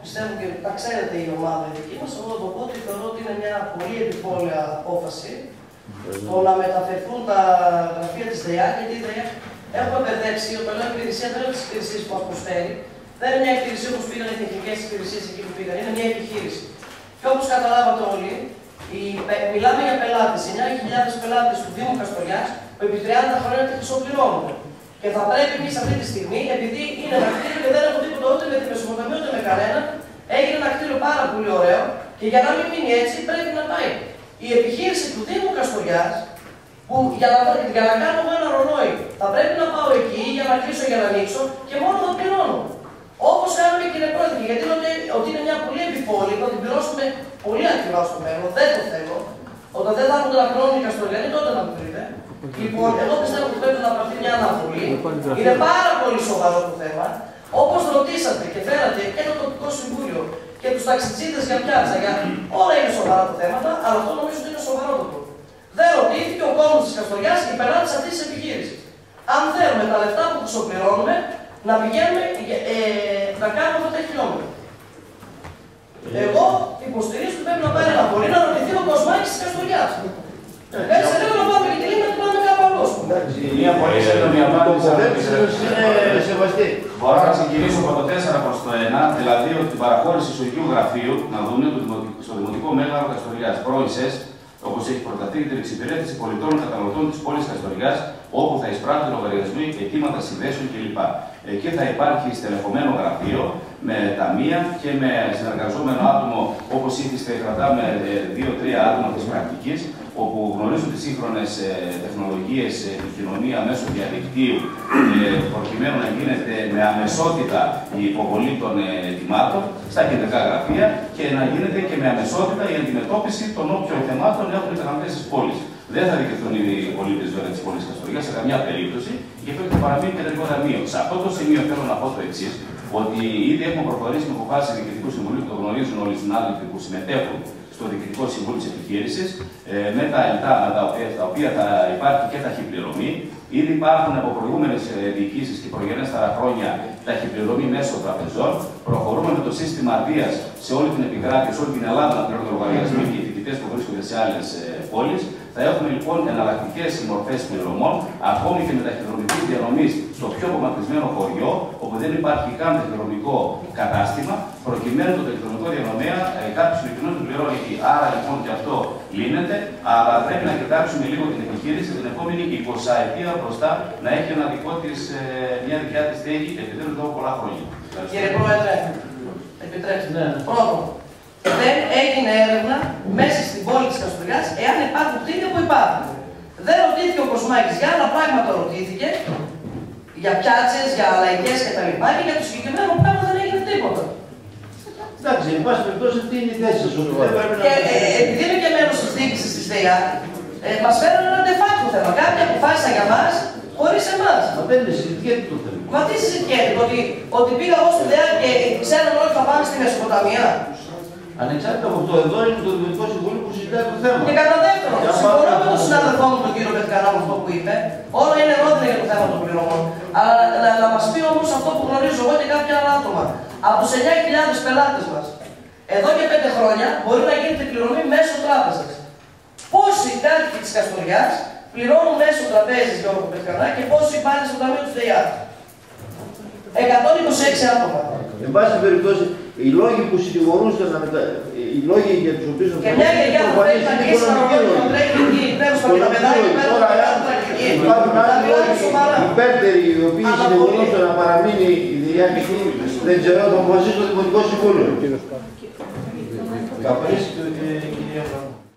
πιστεύω και τα ξέρετε η ομάδα η δική μας, εγώ το πω ότι θεωρώ ότι είναι μια πολύ επιπόλαια απόφαση το να μεταφερθούν τα γραφεία της ΔΕΑ, γιατί η ΔΕΑ έχουμε μπερδέψει, όταν λέω υπηρεσία δεν είναι τις υπηρεσίες που μας προσφέρει, δεν είναι μια υπηρεσία όπως πήγαν οι τεχνικές υπηρεσίες εκεί που πήγαν, είναι μια επιχείρηση. Και όπως καταλάβατε όλοι, μιλάμε για πελάτες, 9.000 πελάτες του Δήμου Καστοριάς, που επί 30 χρόνια τα χρυσοπληρώνουν. Και θα πρέπει εμείς αυτή τη στιγμή, επειδή είναι ένα κτίριο και δεν έχω τίποτα ούτε με τη Μεσοποταμία ούτε με κανένα, έγινε ένα κτίριο πάρα πολύ ωραίο και για να μην μείνει έτσι πρέπει να πάει η επιχείρηση του Δήμου Καστοριάς, που για να κάνω εγώ ένα ρολόι θα πρέπει να πάω εκεί για να κλείσω, για να ανοίξω και μόνο θα πληρώνω. Όπως κάνουμε, κύριε Πρόεδρε, γιατί λέτε ότι είναι μια πολύ επιπόλη, θα την πληρώσουμε πολύ ακριβά στο μέλλον, δεν το θέλω. Όταν δεν θα έρχονται να πληρώνουν οι Καστοριανοί, τότε να το βρείτε. Λοιπόν, εγώ πιστεύω ότι πρέπει να πάρθει μια αναβολή. Είναι πάρα πολύ σοβαρό το θέμα. Όπως ρωτήσατε και φέρατε και το τοπικό συμβούλιο και τους ταξιτσίδες για πιάτσα, όλα είναι σοβαρά τα θέματα, αλλά αυτό νομίζω ότι είναι σοβαρότατο. Δεν ρωτήθηκε ο κόσμος της Καστοριάς και οι πελάτες αυτής της επιχείρησης. Αν θέλουμε τα λεφτά που χρυσοπληρώνουμε, να πηγαίνουμε να κάνουμε αυτά τα χιλιόμετρα. Εγώ υποστηρίζω ότι πρέπει να πάρει ένα πολύ να ρωτηθεί ο Κοσμάκης της Καστοριάς. Έτσι δεν θέλω να πάμε και τη Λίμνα και πάμε κάπου αλλού. Μια πολύ σύντομη απάντηση. Είναι σεβαστή. Μπορώ να ξεκινήσω από το 4 προς το 1, δηλαδή ότι την παραχώρηση ισογείου γραφείου, να δούμε στο Δημοτικό Μέγαρο Καστοριάς, πρώην όπως έχει προταθεί για την εξυπηρέτηση πολιτών καταναλωτών της πόλης Καστοριάς, όπου θα εισπράττουν λογαριασμοί, αιτήματα συνδέσεων κλπ. Εκεί θα υπάρχει στελεχωμένο γραφείο με ταμεία και με συνεργαζόμενο άτομο, όπως ήθιστε, κρατάμε 2-3 άτομα της πρακτικής, όπου γνωρίζουν τις σύγχρονες τεχνολογίες επικοινωνία μέσω διαδικτύου, προκειμένου να γίνεται με αμεσότητα η υποβολή των αιτημάτων στα κεντρικά γραφεία και να γίνεται και με αμεσότητα η αντιμετώπιση των όποιων θεμάτων έχουν οι καταναλωτές της πόλης. Δεν θα δικαιωθούν οι πολίτες της πόλης Καστοριάς σε καμιά περίπτωση και πρέπει να παραμείνει κεντρικό ταμείο. Σε αυτό το σημείο θέλω να πω το εξής, ότι ήδη έχουμε προχωρήσει με αποφάσεις του Διοικητικού Συμβουλίου που το γνωρίζουν όλοι οι συνάδελφοι που συμμετέχουν στο Διοικητικό Συμβούλιο της Επιχείρησης, με τα ΕΛΤΑ, τα οποία θα υπάρχει και ταχυπληρωμή. Ήδη υπάρχουν από προηγούμενες διοικήσεις και προγενέστερα χρόνια ταχυπληρωμή μέσω τραπεζών. Προχωρούμε με το σύστημα Δίας σε όλη την επικράτεια, σε όλη την Ελλάδα να πληρώνουν λογαριασμοί και οι φοιτητές που βρίσκονται σε άλλες πόλεις. Θα έχουμε λοιπόν εναλλακτικές μορφές πληρωμών, ακόμη και με ταχυδρομική διανομή στο πιο απομακρυσμένο χωριό, όπου δεν υπάρχει καν ταχυδρομικό κατάστημα, προκειμένου το ταχυδρομικό διανομέα κάποιο ηλεκτρονικό του πληρώνει εκεί. Άρα λοιπόν και αυτό λύνεται, αλλά πρέπει να κοιτάξουμε λίγο την επιχείρηση την επόμενη 20 ετία μπροστά να έχει ένα δικό της, μια δικιά της στέγη, επειδή δεν εδώ πολλά χρόνια. Κύριε Πρόεδρε, επιτρέψτε. Πρώτον, δεν έγινε έρευνα μέσα στην πόλη της Καστοριάς εάν υπάρχουν κτίρια που υπάρχουν. Δεν ρωτήθηκε ο Κοσμάκης για άλλα πράγματα, ρωτήθηκε για πιάτσες, για λαϊκές κτλ. Και για το συγκεκριμένο πράγμα δεν έγινε τίποτα. Εντάξει, εν πάση περιπτώσει αυτή είναι η θέση σας. Και επειδή είναι και μέρος της διοίκησης της ΔΕΑ, μας φέρνουν ένα de facto θέμα. Κάποιοι αποφάσισαν για μας χωρίς εμάς. Μα δεν είναι συζητιέται το θέμα. Μα τι συζητιέται, ότι πήγα εγώ στη ΔΕΑ και ξέρουν όλοι θα πάμε στη Μεσοποταμία. Ανεξάρτητα από αυτό, εδώ είναι το Δημοτικό Συμβούλιο που συζητάει το θέμα. Και κατά δεύτερον, συμφωνώ με τον συνάδελφό μου τον κύριο Πετκαρά με αυτό που είπε. Όλα είναι ρόδινα για το θέμα των πληρωμών. Αλλά να μας πει όμως αυτό που γνωρίζω εγώ και κάποια άλλα άτομα. Από τους 9.000 πελάτες μας, εδώ και 5 χρόνια μπορεί να γίνεται πληρωμή μέσω τράπεζας. Πόσοι κάτοικοι της Καστοριάς πληρώνουν μέσω τραπέζης Γιώργο Πετκαρά και πόσοι πάνε στο ταμείο της ΔΕΑ. 126 άτομα. Εν πάση περιπτώσει, οι λόγοι που συνηγορούσε οι λόγοι για τους οποίους και μια γιαγιά που πρέπει να κλείσει να τρέχει εκεί, τέλος πάντων τα παιδάκια πέρα από τα τρέχει. Υπάρχουν άλλοι λόγοι υπέρτεροι οι οποίοι συνηγορούσαν να παραμείνει η διάρκεια, δεν ξέρω, το αποφασίσει το Δημοτικό Συμβούλιο.